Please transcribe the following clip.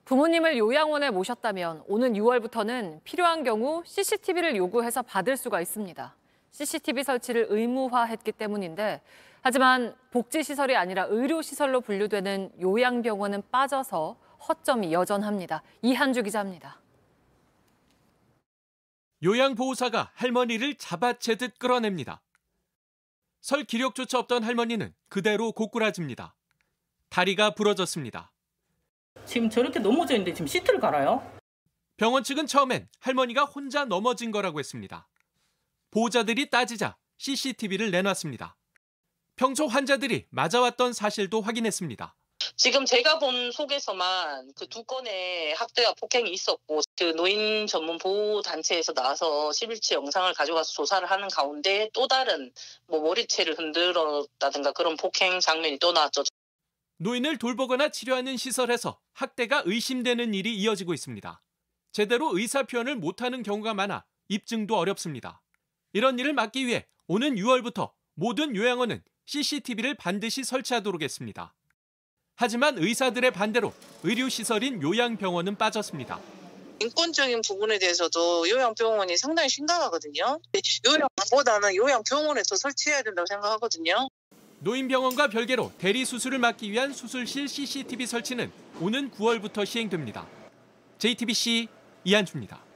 부모님을 요양원에 모셨다면 오는 6월부터는 필요한 경우 CCTV를 요구해서 받을 수가 있습니다. CCTV 설치를 의무화했기 때문인데, 하지만 복지시설이 아니라 의료시설로 분류되는 요양병원은 빠져서 허점이 여전합니다. 이한주 기자입니다. 요양보호사가 할머니를 잡아채듯 끌어냅니다. 설 기력조차 없던 할머니는 그대로 고꾸라집니다. 다리가 부러졌습니다. 지금 저렇게 넘어져 있는데 지금 시트를 갈아요? 병원 측은 처음엔 할머니가 혼자 넘어진 거라고 했습니다. 보호자들이 따지자 CCTV를 내놨습니다. 평소 환자들이 맞아왔던 사실도 확인했습니다. 지금 제가 본 속에서만 그 2건의 학대와 폭행이 있었고, 그 노인 전문 보호단체에서 나와서 11치 영상을 가져가서 조사를 하는 가운데 또 다른 머리채를 흔들었다든가 그런 폭행 장면이 또 나왔죠. 노인을 돌보거나 치료하는 시설에서 학대가 의심되는 일이 이어지고 있습니다. 제대로 의사표현을 못하는 경우가 많아 입증도 어렵습니다. 이런 일을 막기 위해 오는 6월부터 모든 요양원은 CCTV를 반드시 설치하도록 했습니다. 하지만 의사들의 반대로 의료시설인 요양병원은 빠졌습니다. 인권적인 부분에 대해서도 요양병원이 상당히 심각하거든요. 요양보다는 요양병원에 더 설치해야 된다고 생각하거든요. 노인병원과 별개로 대리수술을 막기 위한 수술실 CCTV 설치는 오는 9월부터 시행됩니다. JTBC 이한주입니다.